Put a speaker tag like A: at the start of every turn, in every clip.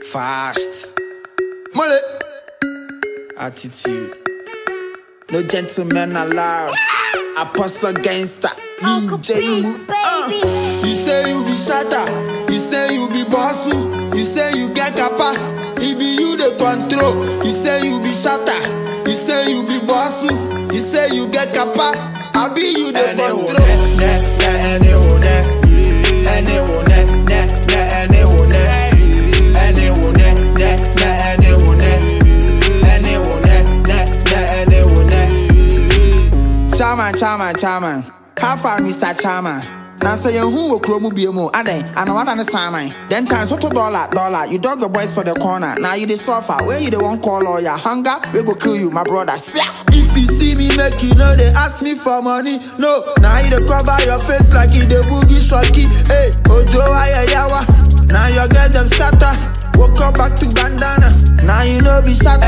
A: Fast. Mole. Attitude. No gentleman allowed. Apostle gangster.
B: Uncle Beats, baby.
A: You say you be shatter. You say you be bossu. You say you get kappa. It be you the control. You say you be shatter. You say you be bossu. You say you get kappa. I be you the control. Chairman. How far, Mr. Chairman? Now say you who will chromo be more, and I want to sign. Then times what $1. You dog your boys for the corner. Now you the suffer. Where you the one call lawyer? Hunger, we go kill you, my brother. If you see me make you know, they ask me for money. No, now you the cover your face like you the boogie shocky. Hey, Ojo Ayayawa. Now you get them shatter. Woke up back to bandana. Now you know be shatter.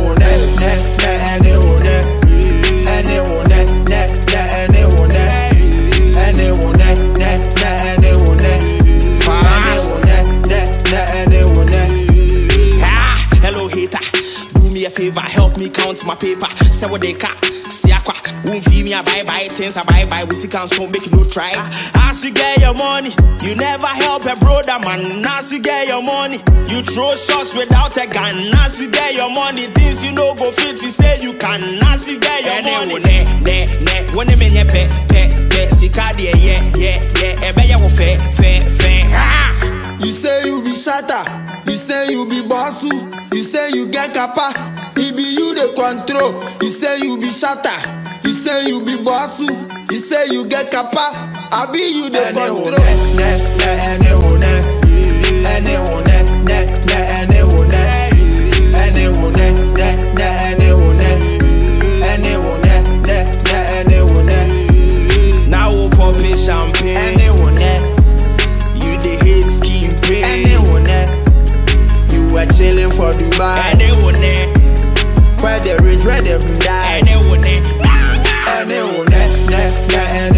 C: Hello hater, do me a favor, help me count my paper. Say what they cat, see aqua. Won't feel me a buy things, I buy. We see can so make no try. As you get your money, you never help a brother man. As you get your money, you throw shots without a gun. As you get your money, things you know go fit. You say you can. As you get your money, when they mean pe. Sikadi yeah. Ebe ya wo fe.
A: You say you be shatter. You say you be bossu. You say you get kappa. It be you the control. You say you be shatter. You say you be bossu. You say you get kappa. I be you the control.
C: Now we popping champagne. You the hate scheme pay.
A: You were chilling for Dubai. Where the rich, where the die.